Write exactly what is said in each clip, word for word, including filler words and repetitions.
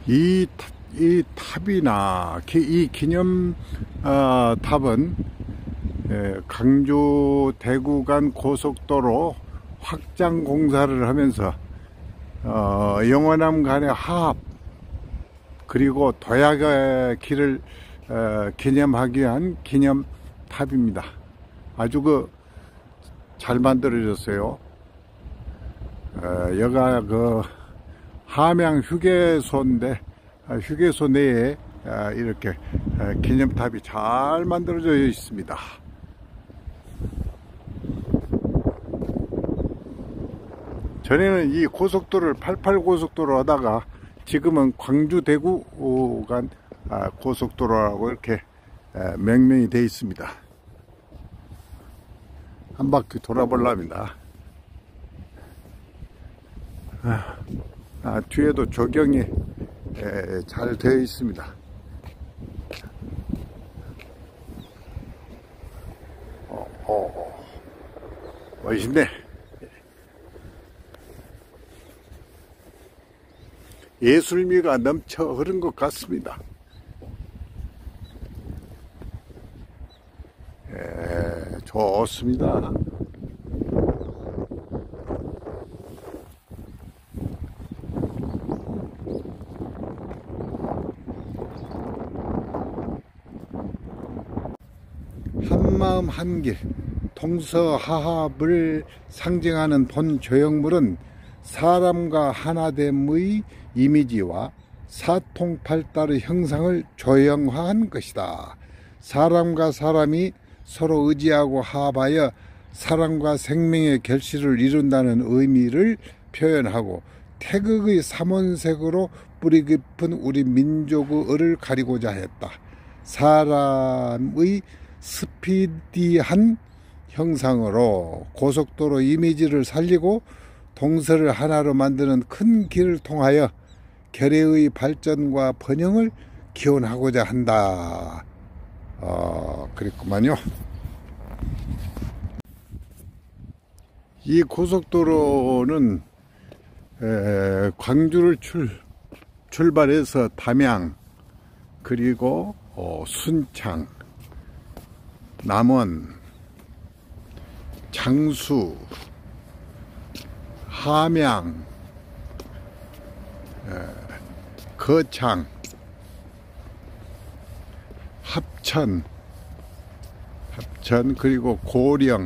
이, 이 탑이나 이 기념 어, 탑은 강주 대구 간 고속도로 확장 공사를 하면서 어, 영원함 간의 화합 그리고 도약의 길을 어, 기념하기 위한 기념 탑입니다. 아주 그 잘 만들어졌어요. 어, 여가 그 함양 휴게소인데 휴게소 내에 이렇게 기념탑이 잘 만들어져 있습니다. 전에는 이 고속도로를 팔십팔 고속도로 하다가 지금은 광주 대구 간 고속도로라고 이렇게 명명이 되어 있습니다. 한 바퀴 돌아보랍니다. 아, 아, 뒤에도 조경이 에, 잘 되어 있습니다. 어, 어, 멋있네. 예술미가 넘쳐 흐른 것 같습니다. 에, 좋습니다. 한마음 한길 동서화합을 상징하는 본 조형물은 사람과 하나됨의 이미지와 사통팔달의 형상을 조형화한 것이다. 사람과 사람이 서로 의지하고 화합하여 사랑과 생명의 결실을 이룬다는 의미를 표현하고 태극의 삼원색으로 뿌리 깊은 우리 민족의 을을 가리고자 했다. 사람의 스피디한 형상으로 고속도로 이미지를 살리고 동서를 하나로 만드는 큰 길을 통하여 결의의 발전과 번영을 기원하고자 한다. 어, 그랬구만요. 이 고속도로는 에, 광주를 출, 출발해서 담양 그리고 어, 순창 남원 장수 함양 에, 거창 합천 합천 그리고 고령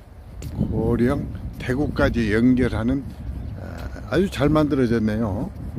고령 대구까지 연결하는 아주 잘 만들어졌네요.